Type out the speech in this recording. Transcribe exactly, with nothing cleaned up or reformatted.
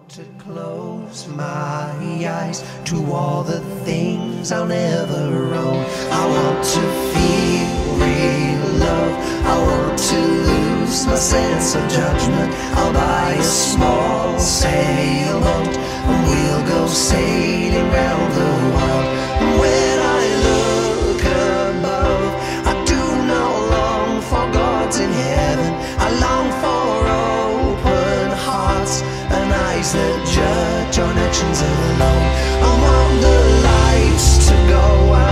to close my eyes to all the things I'll never own. I want to feel real love. I want to lose my sense of judgment. I'll buy a small sailboat and we'll go sailing round the world. When I look above, I do not long for gods in heaven. I long for open hearts and eyes that judge our actions alone. I want the lights to go out.